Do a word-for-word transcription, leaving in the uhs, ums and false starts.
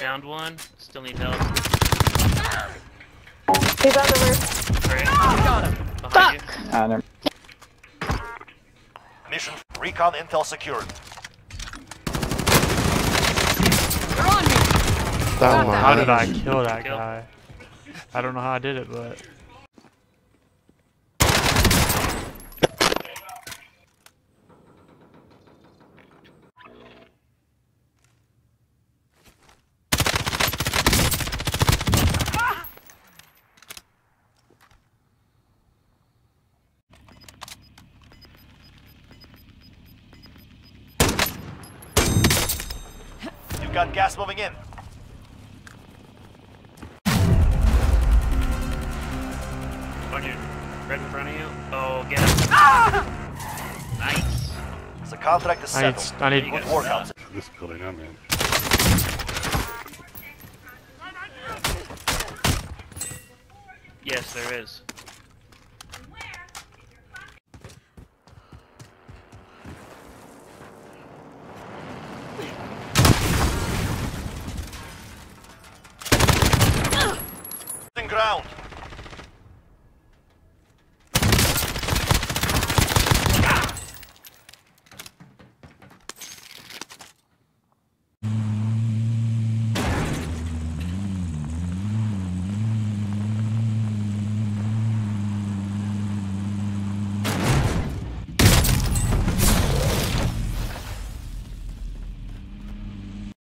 Downed one. Still need help. He's on the roof. Great. Got him. Behind Fuck! you. Ah, never. Mission recon intel secured. They're on me! Oh my How did God. I kill that Kill. guy? I don't know how I did it, but... You've got gas moving in. On you. Right in front of you. Oh, get him. Ah! Nice. The contract is I need, settled. I need, You Good got work shot. out. This building I'm in. Yes, there is. Ground.